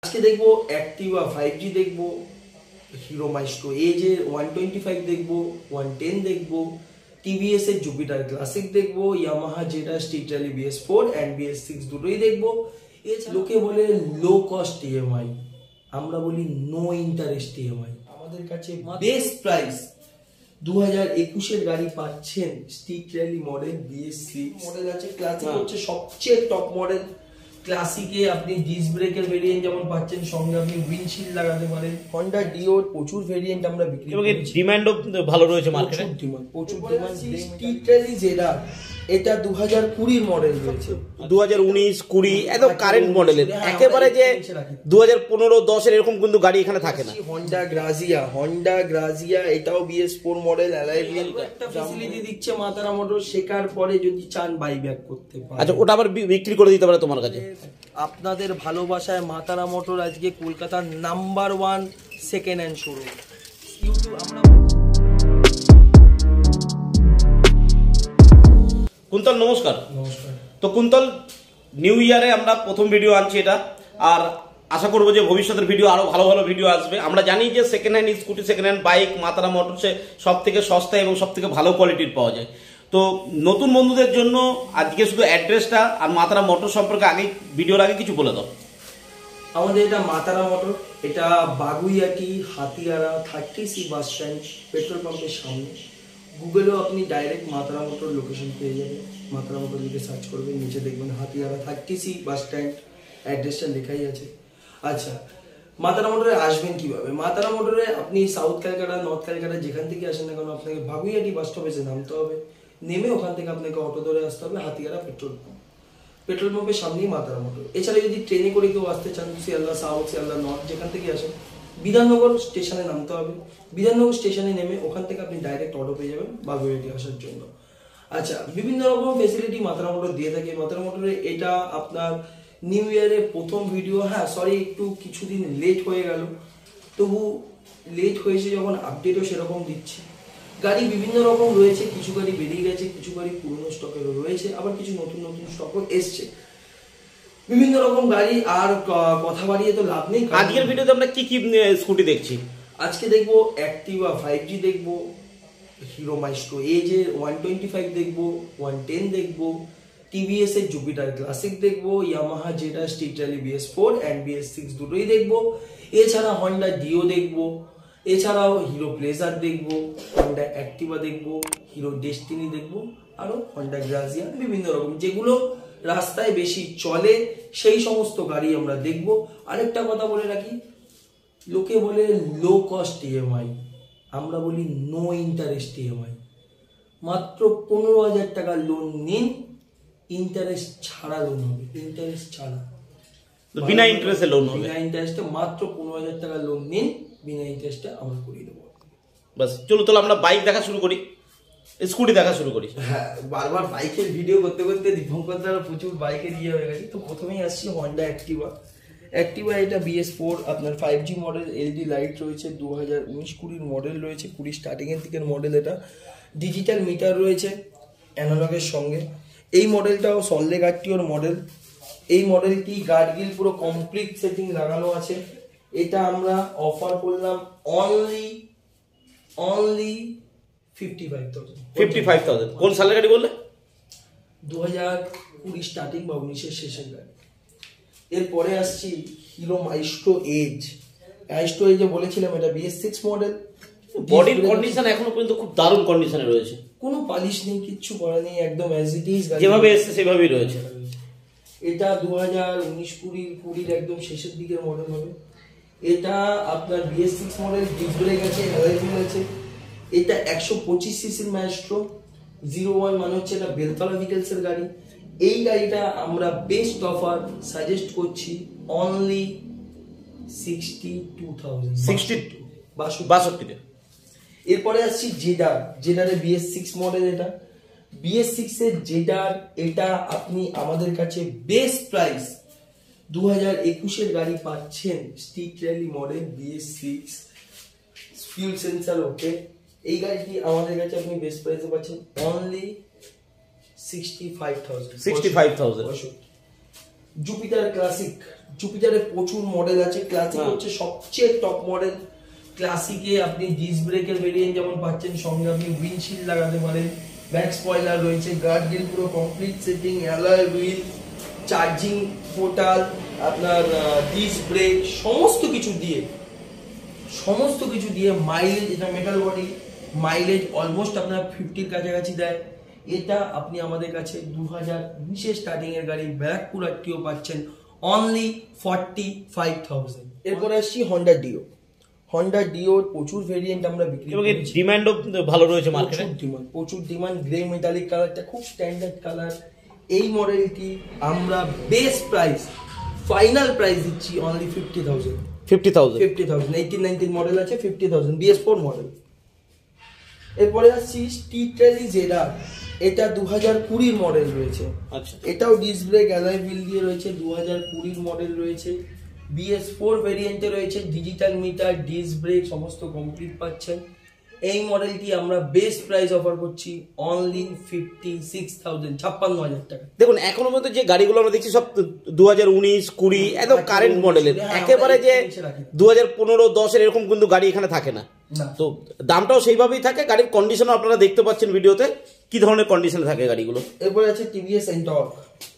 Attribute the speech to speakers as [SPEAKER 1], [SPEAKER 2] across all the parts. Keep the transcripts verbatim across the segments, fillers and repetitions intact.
[SPEAKER 1] আজকে দেখবো Activa five G দেখবো, হিরো মাইস্ট্রো এজ এর ওয়ান টোয়েন্টি ফাইভ দেখবো, ওয়ান টেন দেখবো, টিভিএস এর জুপিটার ক্লাসিক দেখবো, Yamaha Z R street rally B S four and B S six দুটোই দেখবো। এছাড়া লোকে বলে লো কস্ট ইএমআই, আমরা বলি নো ইন্টারেস্ট ইএমআই। আমাদের কাছে বেস্ট প্রাইস দু হাজার একুশের গাড়ি পাচ্ছেন street rally model B S six model আছে, ক্লাসিক হচ্ছে সবচেয়ে টপ মডেল। ক্লাসিকে আপনি ডিস্ক ব্রেকের ভেরিয়েন্ট যেমন পাচ্ছেন, সঙ্গে আপনি উইন্ডশিল্ড লাগাতে পারেন। হন্ডা ডিওর প্রচুর ভেরিয়েন্ট আমরা বিক্রি করি,
[SPEAKER 2] ডিমান্ডও ভালো রয়েছে মার্কেটে,
[SPEAKER 1] প্রচুর ডিমান্ড। স্ট্রিট র্যালি জেডার এটা দু হাজার কুড়ির মডেল রয়েছে,
[SPEAKER 2] দু হাজার উনিশ কুড়ি একদম কারেন্ট মডেলের, একেবারে যে দু হাজার পনেরো দশের এরকম কিন্তু গাড়ি এখানে থাকে না।
[SPEAKER 1] হন্ডা গ্রাজিয়া, হন্ডা গ্রাজিয়া এটাও B S four model, alloy wheel একটা ফ্যাসিলিটি দিচ্ছে মাতারা মোটর। শেখার পরে যদি চান বাইব্যাক করতে পারেন।
[SPEAKER 2] আচ্ছা, ওটা আবার বিক্রি করে দিতে পারে তোমার কাছে।
[SPEAKER 1] আপনাদের ভালোবাসায় মাতারা মোটর আজকে কলকাতার number one second hand showroom. YouTube আমরা
[SPEAKER 2] কুন্তল নমস্কার।
[SPEAKER 1] নমস্কার।
[SPEAKER 2] তো কুন্তল, নিউ ইয়ারে আমরা প্রথম ভিডিও আনছি এটা, আর আশা করবো যে ভবিষ্যতের ভিডিও আরো ভালো ভালো ভিডিও আসবে। আমরা জানি যে second hand scooty, second hand bike Matara মোটরসে সব থেকে সস্তা এবং সব থেকে ভালো কোয়ালিটির পাওয়া যায়। তো নতুন বন্ধুদের জন্য আজকে শুধু অ্যাড্রেসটা আর মাতারা মোটর সম্পর্কে আগে ভিডিওর আগে কিছু বলে দাও।
[SPEAKER 1] আমাদের এটা মাতারা মোটর, এটা Baguiati Hatiara thirty C bus stand petrol পাম্পের সামনে। গুগলেও আপনি ডাইরেক্ট মাতারা মোটর লোকেশন পেয়ে যাবেন। মাতারা মোটর লিখে সার্চ করবেন, নিচে দেখবেন Hatiara thirty C bus stand, অ্যাড্রেসটা লেখাই আছে। আচ্ছা, মাতারা মোটরে আসবেন কিভাবে? মাতারা মোটরে আপনি সাউথ ক্যালকাটা, নর্থ ক্যালকাটা যেখান থেকে আসেন না কেন, আপনাকে বাগুইয়াটি বাস স্টপে এসে নামতে হবে। নেমে ওখান থেকে আপনাকে অটো ধরে আসতে হবে হাতিয়ারা পেট্রোল পাম্প। পেট্রোল পাম্পের সামনেই মাতারা মোটর। এছাড়া যদি ট্রেনে করে কেউ আসতে চান, শিয়ালদা সাউথ, শিয়ালদা নর্থ যেখান থেকে আসেন, বিধাননগর স্টেশনে নামতে হবে। বিধাননগর স্টেশনে নেমে ওখান থেকে আপনি ডাইরেক্ট অটো পেয়ে যাবেন বাগুইয়াটি আসার জন্য। আচ্ছা, বিভিন্ন রকম ফেসিলিটি মাতারা মোটর দিয়ে থাকে। মাতারা মোটরে এটা আপনার নিউ ইয়ারের প্রথম ভিডিও। হ্যাঁ সরি, একটু কিছুদিন লেট হয়ে গেল, তবু লেট হয়েছে যখন আপডেটও সেরকম দিচ্ছে। গাড়ি বিভিন্ন রকম রয়েছে, কিছু গাড়ি বেরিয়ে গেছে, কিছু গাড়ি পুরনো স্টকেরও রয়েছে, আবার কিছু নতুন নতুন স্টকও এসছে, বিভিন্ন রকম গাড়ি। আর কথা বাড়িয়ে তো লাভ নেই।
[SPEAKER 2] আজকের ভিডিওতে আমরা কি কি স্কুটি দেখছি?
[SPEAKER 1] আজকে দেখবো অ্যাক্টিভা ফাইভ জি দেখবো, হিরো মাইস্ট্রো এজ এর ওয়ান টোয়েন্টি ফাইভ দেখবো, ওয়ান টেন দেখবো, টিভিএস এর জুপিটার ক্লাসিক দেখবো, Yamaha Z R street rally B S four and B S six দুটোই দেখবো। এছাড়া হন্ডা ডিও দেখবো, এছাড়াও হিরো প্লেজার দেখবো, হন্ডা অ্যাক্টিভা দেখবো, হিরো ডেস্টিনি দেখবো, আরো হন্ডা গ্রাজিয়া, বিভিন্ন রকম যেগুলো রাস্তায় বেশি চলে সেই সমস্ত গাড়ি আমরা দেখবো। আরেকটা কথা বলে রাখি, লোকে বলে লো কস্ট ইএমআই, আমরা বলি নো ইন্টারেস্ট ইএমআই। মাত্র পনেরো হাজার টাকা লোন নিন, ইন্টারেস্ট ছাড়া লোন হবে, ইন্টারেস্ট ছাড়া,
[SPEAKER 2] বিনা ইন্টারেস্টে লোন হবে।
[SPEAKER 1] বিনা ইন্টারেস্টে মাত্র পনেরো হাজার টাকা লোন নিন, বিনা ইন্টারেস্টে আমরা করিয়ে দেবো।
[SPEAKER 2] বাস, চলো তাহলে আমরা বাইক দেখা শুরু করি, স্কুটি দেখা শুরু করি।
[SPEAKER 1] হ্যাঁ, বারবার বাইকের ভিডিও করতে করতে দীপঙ্কর দ্বারা প্রচুর বাইকের ইয়ে হয়ে গেছে। তো প্রথমেই আসছি হন্ডা অ্যাক্টিভা। অ্যাক্টিভা এটা বি এস ফোর, আপনার five G model, LED light রয়েছে, দু হাজার উনিশ কুড়ির মডেল রয়েছে, কুড়ি স্টার্টিংয়ের দিকের মডেল। এটা ডিজিটাল মিটার রয়েছে অ্যানালগের সঙ্গে। এই মডেলটাও সল্লে গার্টিওর মডেল। এই মডেলটি গার্ডগিল পুরো কমপ্লিট সেটিং লাগানো আছে। এটা আমরা অফার করলাম only only fifty five thousand.
[SPEAKER 2] Fifty five thousand কোন সালের গাড়ি বললে?
[SPEAKER 1] দু হাজার কুড়ি স্টার্টিং বা উনিশের শেষের গাড়ি। এরপরে আসছি হিরো মাইস্ট্রো এজ। মাইস্ট্রো এজে বলেছিলাম এটা বি এস সিক্স মডেল।
[SPEAKER 2] বডির কন্ডিশন এখনো পর্যন্ত খুব দারুণ কন্ডিশনে রয়েছে,
[SPEAKER 1] কোনো পালিশ নেই, কিচ্ছু করা নেই, একদম অ্যাজ ইট ইজ
[SPEAKER 2] যেভাবে এসছে সেভাবেই রয়েছে।
[SPEAKER 1] এটা দু হাজার উনিশ কুড়ি কুড়ির একদম শেষের দিকের মডেল হবে। এটা আপনার B S six model, disc brake আছে, অ্যালাইভিয়াল আছে। এটা একশো পঁচিশ সিসির মাইস্ট্রো জিরো ওয়ান, মানে হচ্ছে এটা বেলতলা ভিকেলস এর গাড়ি। এই গাড়িটা আমরা বেস্ট অফার সাজেস্ট করছি only sixty two thousand,
[SPEAKER 2] sixty বাষট্টিতে।
[SPEAKER 1] এরপরে আসছি জেডার। জেডারে বি এস সিক্স মডেল, এটা বি এস সিক্স এর জেডার। এটা আপনি আমাদের কাছে বেস্ট প্রাইস দু হাজার একুশের গাড়ি পাচ্ছেন street rally model B S six, fuel sensor okay. এই গাড়িটি আমাদের কাছে আপনি বেস্ট প্রাইসে পাচ্ছেন only sixty five thousand.
[SPEAKER 2] Sixty five thousand.
[SPEAKER 1] Jupiter classic জুপিটারে প্রচুর মডেল আছে, ক্লাসিক হচ্ছে সবচেয়ে টপ মডেল। ক্লাসিকে আপনি ডিস্ক ব্রেকের ভেরিয়েন্ট যেমন পাচ্ছেন, সঙ্গে আপনি উইন্ডশিল্ড লাগাতে পারেন, ব্যাক স্পয়লার রয়েছে, গার্ড গ্রিল পুরো complete setting, alloy wheel, charging portal, আপনার ডিস্ক ব্রেক, সমস্ত কিছু দিয়ে সমস্ত কিছু দিয়ে মাইলেজ, এটা মেটাল বডি, মাইলেজ অলমোস্ট আপনার ফিফটির কাছাকাছি দেয়। এটা আপনি আমাদের কাছে দু হাজার বিশে স্টার্টিং এর গাড়ি ব্যারাকপুর আরটিও পাচ্ছেন অনলি ফর্টি ফাইভ থাউজেন্ড। এরপরে আসছি হন্ডা ডিও। হন্ডা ডিওর প্রচুর ভেরিয়েন্ট আমরা বিক্রি
[SPEAKER 2] এবং
[SPEAKER 1] করছি,
[SPEAKER 2] ডিমান্ডও ভালো রয়েছে মার্কেটে,
[SPEAKER 1] প্রচুর ডিমান্ড প্রচুর ডিমান্ড গ্রে মেটালিক কালারটা খুব স্ট্যান্ডার্ড কালার। এই মডেলটি আমরা বেস্ট প্রাইস, ফাইনাল প্রাইস দিচ্ছি only fifty thousand.
[SPEAKER 2] Fifty thousand
[SPEAKER 1] fifty thousand eighteen nineteen model আছে, fifty thousand BS four model. এরপরে আসছি টি-ট্রেলি জেডার, এটা দু হাজার কুড়ির মডেল রয়েছে।
[SPEAKER 2] আচ্ছা,
[SPEAKER 1] এটাও ডিস্ক ব্রেক অ্যালয় হুইল দিয়ে রয়েছে, দু হাজার কুড়ির মডেল রয়েছে, বিএস ফোর ভেরিয়েন্টে রয়েছে, ডিজিটাল মিটার, ডিস্ক ব্রেক সমস্ত কমপ্লিট পাচ্ছেন। এই মডেলটি আমরা বেস্ট প্রাইস অফার করছি অনলি ফিফটি সিক্স থাউজেন্ড, ছাপ্পান্ন হাজার টাকা।
[SPEAKER 2] দেখুন এখনো মধ্যে যে গাড়িগুলো আমরা দেখছি সব দু হাজার উনিশ কুড়ি একদম কারেন্ট মডেলের, একেবারে যে দু হাজার পনেরো দশের এরকম কিন্তু গাড়ি এখানে থাকে না। তো দামটাও সেইভাবেই থাকে, গাড়ির কন্ডিশনও আপনারা দেখতে পাচ্ছেন ভিডিওতে কি ধরনের কন্ডিশনে থাকে গাড়িগুলো।
[SPEAKER 1] এরপরে আছে টিভিএস এন্টর্ক।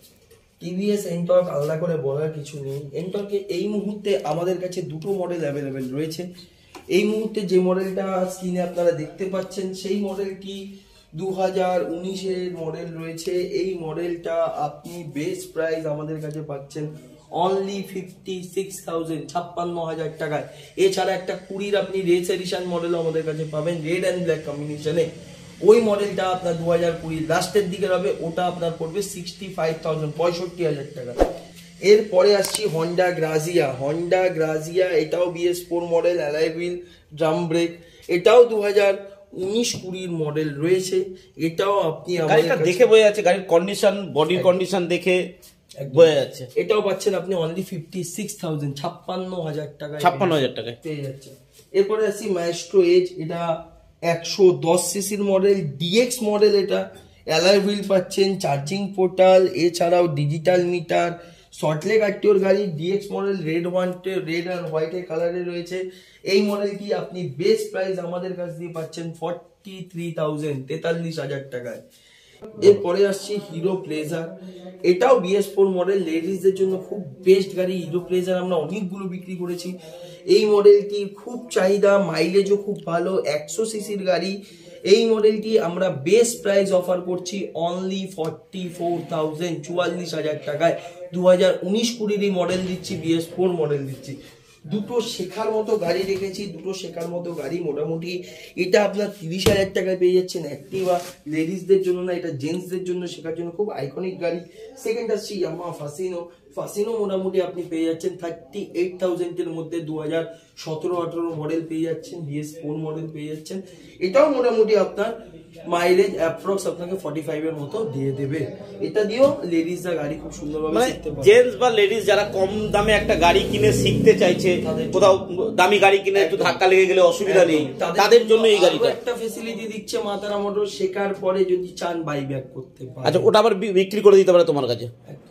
[SPEAKER 1] টিভিএস এন্টর্ক আলাদা করে বলার কিছু নেই। এন্টর্কে এই মুহূর্তে আমাদের কাছে দুটো মডেল অ্যাভেলেবেল রয়েছে। এই মুহূর্তে যে মডেলটা স্ক্রিনে আপনারা দেখতে পাচ্ছেন সেই মডেলটি দু হাজার উনিশের মডেল রয়েছে। এই মডেলটা আপনি বেস্ট প্রাইস আমাদের কাছে পাচ্ছেন অনলি ফিফটি সিক্স থাউজেন্ড, ছাপ্পান্ন হাজার টাকায়। এছাড়া একটা কুড়ির আপনি রেস এডিশন মডেলও আমাদের কাছে পাবেন রেড অ্যান্ড ব্ল্যাক কম্বিনেশনে। ওই মডেলটা আপনার দু হাজার কুড়ির লাস্টের দিকে হবে, ওটা আপনার পড়বে সিক্সটি ফাইভ থাউজেন্ড, পঁয়ষট্টি হাজার টাকা। এরপরে আসছি হন্ডা গ্রাজিয়া। হন্ডা গ্রাজিয়া এটাও BS four model, alloy wheel, drum brake, এটাও দু হাজার উনিশ কুড়ির মডেল রয়েছে। এটাও আপনি
[SPEAKER 2] গাড়িটা দেখে বোঝা যাচ্ছে, গাড়ির কন্ডিশন, বডির কন্ডিশন দেখে বোঝা যাচ্ছে।
[SPEAKER 1] এটাও পাচ্ছেন আপনি অনলি ফিফটি সিক্স থাউজেন্ড, ছাপ্পান্ন হাজার টাকা,
[SPEAKER 2] ছাপ্পান্ন হাজার টাকায়
[SPEAKER 1] পেয়ে যাচ্ছে। এরপরে আসছি ম্যাস্ট্রো এজ, এটা একশো দশ সিসির মডেল, ডিএক্স মডেল, এটা অ্যালয় হুইল পাচ্ছেন, চার্জিং পোর্টাল, এছাড়াও ডিজিটাল মিটার, সল্টলেক আরটিওর গাড়ি, ডিএক্স মডেল, রেড ওয়ান্টে রেড আর হোয়াইটের কালারে রয়েছে। এই মডেলটি আপনি বেস্ট প্রাইস আমাদের কাছ দিয়ে পাচ্ছেন ফর্টি থ্রি থাউজেন্ড, তেতাল্লিশ হাজার টাকায়। এরপরে আসছি হিরো প্লেজার, এটাও বিএস ফোর মডেল, লেডিসদের জন্য খুব বেস্ট গাড়ি। হিরো প্লেজার আমরা অনেকগুলো বিক্রি করেছি। এই মডেলটি খুব চাহিদা, মাইলেজও খুব ভালো, একশো সিসির গাড়ি। এই মডেলটি আমরা বেস্ট প্রাইস অফার করছি অনলি ফর্টি ফোর থাউজেন্ড, চুয়াল্লিশ হাজার টাকায়। দু হাজার উনিশ কুড়িরই মডেল দিচ্ছি, বিএস ফোর মডেল দিচ্ছি। দুটো শেখার মতো গাড়ি রেখেছি, দুটো শেখার মতো গাড়ি মোটামুটি এটা আপনার তিরিশ হাজার টাকায় পেয়ে যাচ্ছেন। অ্যাক্টিভা লেডিসদের জন্য না, এটা জেন্টসদের জন্য শেখার জন্য খুব আইকনিক গাড়ি। সেকেন্ড আসছি ইয়ামাহা ফাসিনো। ফাসিনো মোটামুটি আপনি পেয়ে যাচ্ছেন থার্টি এইট থাউজেন্ডের মধ্যে, দু হাজার সতেরো আঠারো মডেল পেয়ে যাচ্ছেন, বিএস ফোর মডেল পেয়ে যাচ্ছেন। এটাও মোটামুটি আপনার মাইলেজ অ্যাপ্রক্স আপনাকে ফর্টি ফাইভ এর মতো দিয়ে দেবে। এটা দিয়েও লেডিসরা গাড়ি খুব সুন্দরভাবে শিখতে পারে।
[SPEAKER 2] জেন্টস বা লেডিস যারা কম দামে একটা গাড়ি কিনে শিখতে চাইছে, কোথাও দামি গাড়ি কিনে একটু ধাক্কা লেগে গেলে অসুবিধা নেই, তাদের জন্য এই গাড়িটা
[SPEAKER 1] একটা ফ্যাসিলিটি দিচ্ছে মাতারা মোটর, শেখার পরে যদি চান বাই ব্যাক করতে পারে।
[SPEAKER 2] আচ্ছা, ওটা আবার বিক্রি করে দিতে পারে তোমার কাছে।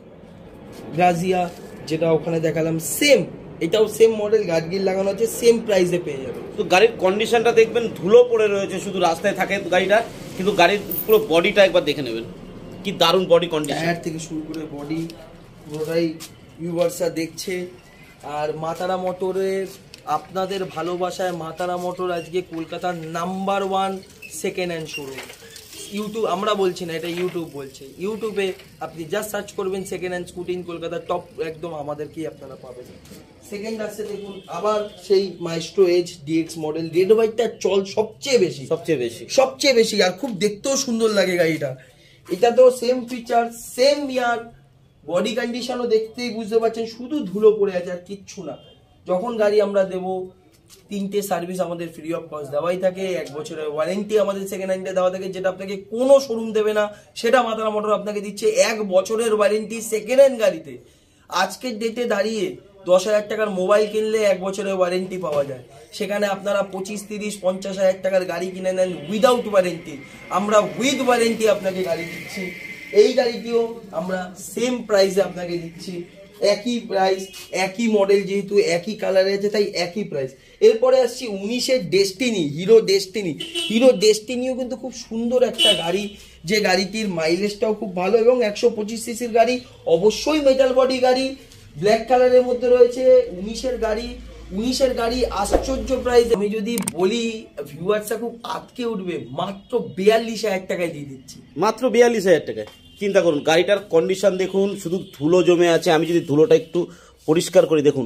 [SPEAKER 1] গ্রাজিয়া যেটা ওখানে দেখালাম সেম, এটাও সেম মডেল, গার্ডগিল লাগানো আছে, সেম প্রাইসে পেয়ে যাবে।
[SPEAKER 2] তো গাড়ির কন্ডিশনটা দেখবেন, ধুলো পড়ে রয়েছে, শুধু রাস্তায় থাকে গাড়িটা, কিন্তু গাড়ির পুরো বডিটা একবার দেখে নেবেন, কি দারুণ বডি কন্ডিশন,
[SPEAKER 1] টায়ার থেকে শুরু করে বডি পুরোটাই ভিউয়ার্সরা দেখছে। আর মাতারা মোটরের আপনাদের ভালোবাসায় মাতারা মোটর আজকে কলকাতার number one second hand showroom. YouTube আমরা বলছি না, এটা ইউটিউব বলছে। ইউটিউবে আপনি জাস্ট সার্চ করবেন second hand scooty in Kolkata, top একদম আমাদেরকেই আপনারা পাবেন। সেকেন্ড আসছে দেখুন আবার সেই Maestro Edge DX model, red হোয়াইটটা চল সবচেয়ে বেশি,
[SPEAKER 2] সবচেয়ে বেশি
[SPEAKER 1] সবচেয়ে বেশি আর খুব দেখতেও সুন্দর লাগে গাড়িটা। এটা তো same feature, same year, body কন্ডিশনও দেখতেই বুঝতে পারছেন, শুধু ধুলো পড়ে আছে আর কিচ্ছু না। যখন গাড়ি আমরা দেবো, তিনটে সার্ভিস আমাদের ফ্রি অফ কস্ট দেওয়াই থাকে, এক বছরের ওয়ারেন্টি আমাদের সেকেন্ড হ্যান্ডে দেওয়া থাকে, যেটা আপনাকে কোনো শোরুম দেবে না, সেটা মাতারা মোটর আপনাকে দিচ্ছে এক বছরের ওয়ারেন্টি সেকেন্ড হ্যান্ড গাড়িতে। আজকের ডেটে দাঁড়িয়ে দশ হাজার টাকার মোবাইল কিনলে এক বছরের ওয়ারেন্টি পাওয়া যায়, সেখানে আপনারা পঁচিশ তিরিশ পঞ্চাশ হাজার টাকার গাড়ি কিনে নেন উইদাউট ওয়ারেন্টি, আমরা উইথ ওয়ারেন্টি আপনাকে গাড়ি দিচ্ছি। এই গাড়িটিও আমরা সেম প্রাইসে আপনাকে দিচ্ছি একই প্রাইস, একই মডেল, যেহেতু একই কালারে আছে তাই একই প্রাইস। এরপরে আসছি উনিশের ডেস্টিনি, হিরো ডেস্টিনি। হিরো ডেস্টিনিও কিন্তু খুব সুন্দর একটা গাড়ি, যে গাড়িটির মাইলেজটাও খুব ভালো এবং একশো পঁচিশ সিসির গাড়ি, অবশ্যই মেটাল বডি গাড়ি, ব্ল্যাক কালারের মধ্যে রয়েছে। উনিশের গাড়ি, উনিশের গাড়ি আশ্চর্য প্রাইস। আমি যদি বলি ভিউয়ার্সরা খুব আটকে উঠবে, মাত্র বিয়াল্লিশ হাজার টাকায় দিয়ে দিচ্ছি।
[SPEAKER 2] মাত্র বিয়াল্লিশ হাজার টাকায়। চিন্তা করুন, গাড়িটার কন্ডিশন দেখুন, শুধু ধুলো জমে আছে। আমি যদি ধুলোটা একটু পরিষ্কার করি, দেখুন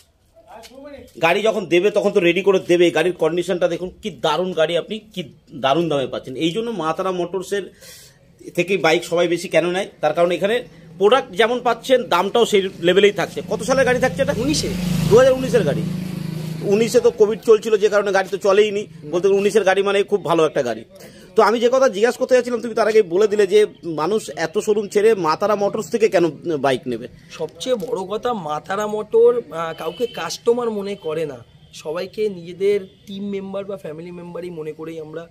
[SPEAKER 2] গাড়ি যখন দেবে তখন তো রেডি করে দেবে। গাড়ির কন্ডিশনটা দেখুন, কি দারুণ গাড়ি, আপনি কি দারুণ দামে পাচ্ছেন। এই জন্য মা তারা মোটরসের থেকে বাইক সবাই বেশি কেন নেয়, তার কারণ এখানে প্রোডাক্ট যেমন পাচ্ছেন দামটাও সেই লেভেলেই থাকছে। কত সালের গাড়ি থাকছে এটা?
[SPEAKER 1] উনিশে,
[SPEAKER 2] দু হাজার উনিশের গাড়ি। উনিশে তো কোভিড চলছিল, যে কারণে গাড়ি তো চলেই নি। বলতে উনিশের গাড়ি মানে খুব ভালো একটা গাড়ি। তো আমি যে কথা জিজ্ঞাসা করতে যাচ্ছিলাম, তুমি তার আগে বলে দিলে যে মানুষ এত শোরুম ছেড়ে মা তারা মোটরস থেকে কেন বাইক নেবে।
[SPEAKER 1] সবচেয়ে বড় কথা, মা তারা মোটর কাউকে কাস্টমার মনে করে না, সবাইকে নিজেদের টিম মেম্বার বা ফ্যামিলি মেম্বারই মনে করেই আমরা।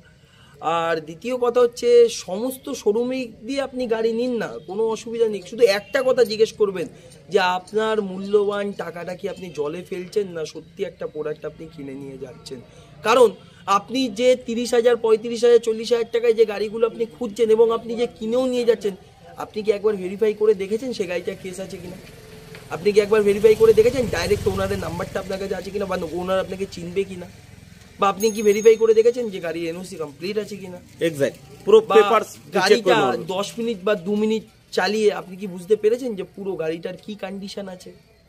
[SPEAKER 1] আর দ্বিতীয় কথা হচ্ছে, সমস্ত শোরুমে দিয়ে আপনি গাড়ি নিন না, কোনো অসুবিধা নেই। শুধু একটা কথা জিজ্ঞেস করবেন যে আপনার মূল্যবান টাকাটা কি আপনি জলে ফেলছেন, না সত্যি একটা প্রোডাক্ট আপনি কিনে নিয়ে যাচ্ছেন। কারণ আপনি যে তিরিশ হাজার পঁয়ত্রিশ হাজার চল্লিশ হাজার টাকায় যে গাড়িগুলো আপনি খুঁজছেন এবং আপনি যে কিনেও নিয়ে যাচ্ছেন, আপনি কি একবার ভেরিফাই করে দেখেছেন সে গাড়িটা কেস আছে কিনা? আপনি কি একবার ভেরিফাই করে দেখেছেন ডাইরেক্ট ওনারের নাম্বারটা আপনার কাছে আছে কিনা, বা ওনার আপনাকে চিনবে কিনা? বা আপনি কি ভেরিফাই করে দেখেছেন যে গাড়ির এনওসি কমপ্লিট আছে কিনা?
[SPEAKER 2] এক্স্যাক্ট, পুরো পেপারস
[SPEAKER 1] গাড়িটা দশ মিনিট বা দু মিনিট চালিয়ে আপনি কি বুঝতে পেরেছেন যে পুরো গাড়িটার কি কন্ডিশন আছে?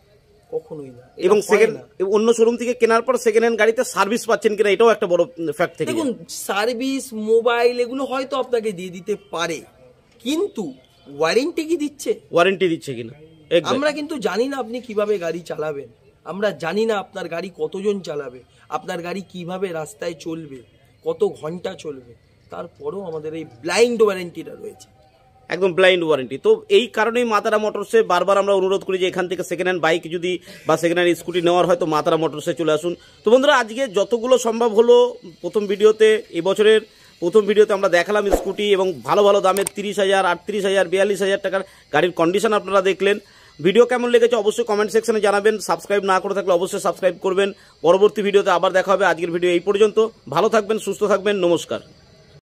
[SPEAKER 1] কখনোই না।
[SPEAKER 2] এবং সেকেন্ড অন্য শোরুম থেকে কেনার পর সেকেন্ড হ্যান্ড গাড়িতে সার্ভিস পাচ্ছেন কিনা, এটাও একটা বড় ফ্যাক্ট থেকে।
[SPEAKER 1] দেখুন, সার্ভিস, মোবাইল এগুলো হয়তো আপনাকে দিয়ে দিতে পারে, কিন্তু ওয়ারেন্টি কি দিচ্ছে?
[SPEAKER 2] ওয়ারেন্টি দিচ্ছে কিনা
[SPEAKER 1] আমরা কিন্তু জানি না আপনি কিভাবে গাড়ি চালাবেন, আমরা জানি না আপনার গাড়ি কতজন চালাবে, আপনার গাড়ি কিভাবে রাস্তায় চলবে, কত ঘন্টা চলবে। তারপরেও আমাদের এই ব্লাইন্ড ওয়ারেন্টিটা রয়েছে,
[SPEAKER 2] একদম ব্লাইন্ড ওয়ারেন্টি। তো এই কারণেই মা তারা মোটরসে বারবার আমরা অনুরোধ করি যে এখান থেকে সেকেন্ড হ্যান্ড বাইক যদি বা সেকেন্ড হ্যান্ড স্কুটি নেওয়ার হয় তো মা তারা মোটরসে চলে আসুন। তো বন্ধুরা, আজকে যতগুলো সম্ভব হলো প্রথম ভিডিওতে, এবছরের প্রথম ভিডিওতে আমরা দেখালাম স্কুটি এবং ভালো ভালো দামের তিরিশ হাজার আটত্রিশ হাজার বিয়াল্লিশ হাজার টাকার গাড়ির কন্ডিশন আপনারা দেখলেন। ভিডিও কেমন লেগেছে অবশ্যই কমেন্ট সেকশনে জানাবেন। সাবস্ক্রাইব না করে থাকলে অবশ্যই সাবস্ক্রাইব করবেন। পরবর্তী ভিডিওতে আবার দেখা হবে। আজকের ভিডিও এই পর্যন্ত। ভালো থাকবেন, সুস্থ থাকবেন, নমস্কার।